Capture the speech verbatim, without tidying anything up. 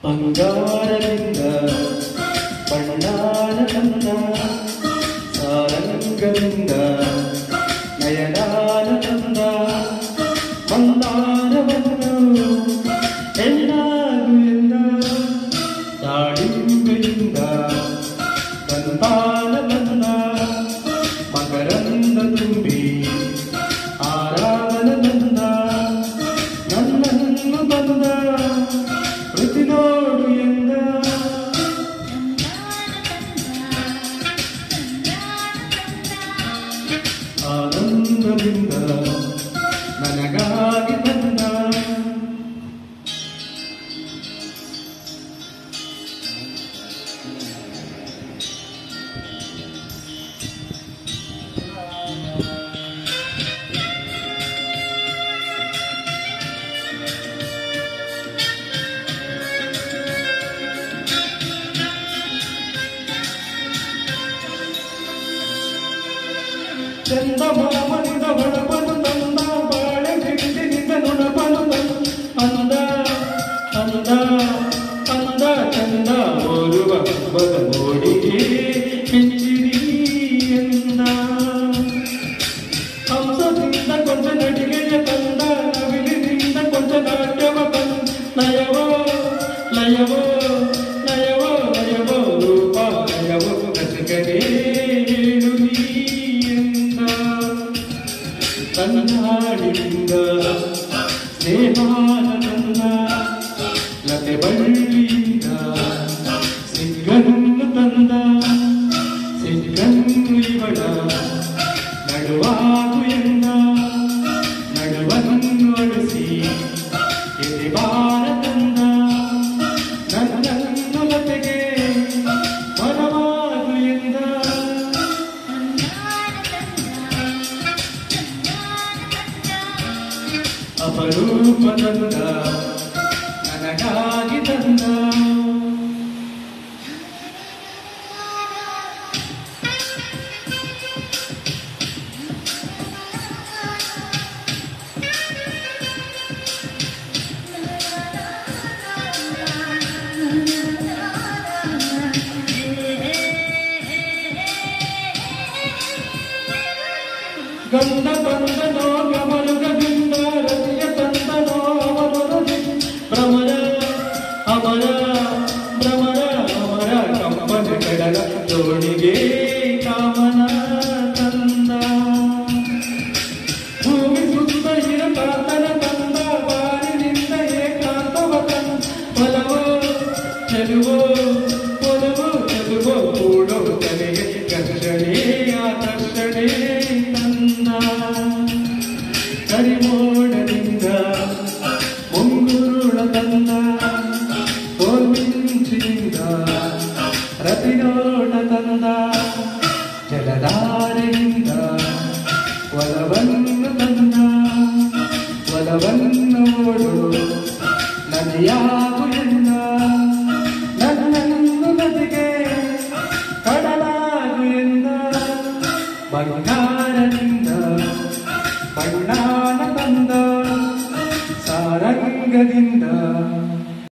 ಬಂಗಾರದಿಂದ ಬಣ್ಣಾನ ತಂದ ಸಾರಂಗದಿಂದ ನಯನಾನ ತಂದ ಮಂದಾರವನ್ನು ಎಲ್ಲಾರು ಎಂದ ದಾಳಿಂಬೆಯಿಂದ ತಂತಾನ ತಂದ ಮಕರಂದ ತುಂಬಿ ಆರಾಧನ ತಂದ ನನ್ನನ್ನು ಬಂದ ಪ್ರತಿ ನೋಡು ಎಂದ ಆನಂದದಿಂದ ನನಗಾಗಿ ತಂದ ಚಂದ ಮಾಮನಿದ ಹೊಳಪನು ತಂದ ಬಾಳೆ ಬಿಟ್ಟಿನಿಂದ ನುಣಪನು ಅಂದ ಅಂದ ಅಂದ ಚಂದ ಓರುವ ಹಬ್ಬದ ನೋಡಿಗೆ ಪಿಂಚಿರಿ ಎಂದ ಹಂಸದಿಂದ ಕೊಂಚ ನಡಿಗೆಯ ತಂದ ನವಿಲಿನಿಂದ ಕೊಂಚ ನಾಟ್ಯವ ತಂದ ನಯವೋ ಲಯವೋ ನಯವೋ ನಯವೋ ರೂಪ ನಯವೋ ರಸಿಕರೇ ಕನ್ನಡಿಯಿಂದ ಸ್ನೇಹಾನಂದ ಲತೆ ಬಳ್ಳಿಯಿಂದ ಸಿಗ್ಗನ್ನು ತಂದ ಸಿಗ್ಗನ್ನು ಇವಳ ನಡುವಾಗು ಎಂದ ನಡುವನ್ನು ಅಳಿಸಿ ಎದಿಬಾರ ತಂದ ನನ್ನನ್ನು ಲತೆಗೆ ಮನವಾಗು ಎಂದ ಅಪರೂಪದಂದ ನನಗಾಗಿ ತಂದ ಗಂಧ ಬಂದನೋ ಗಮರುಗದಿಂದ ರತಿಯ ತಂದನೋ ಅವರೊರದಿ ಭ್ರಮರ ಅಮರ ಭ್ರಮರ ಅಮರ ಕಂಪನ ಕಡಲ ಜೋಡಿಗೆ ಕಾಮನ ತಂದ ಭೂಮಿ ಸುತ್ತ ಇರ ಕಾತನ ತಂದ ಬಾರಿನಿಂದ ಏಕಾಂತವ ತಂದ ಒಲವೋ ಚೆಲುವೋ ಒಲವೋ ಚೆಲುವೋ ಕೂಡೋ ತಲೆಗೆ ಕರ್ಷಣೆ ಆಕರ್ಷಣೆ ಕರಿಮೋಡದಿಂದ ಮುಂಗುರುಳ ತಂದ ಕೋಲ್ಮಿಂಚಿನಿಂದ ರತಿನೋಟ ತಂದ ಜಲಧಾರೆಯಿಂದ ಒಲವನ್ನು ತಂದ ಒಲವನ್ನು ಓಡು ನದಿಯಾಗು ಎಂದ ನನ್ನನ್ನು ನದಿಗೆ ಕಡಲಾಗು ಎಂದ ಬಂಗಾರದಿಂದ ಬಣ್ಣಾನ ತಂದ ಸಾರಂಗದಿಂದ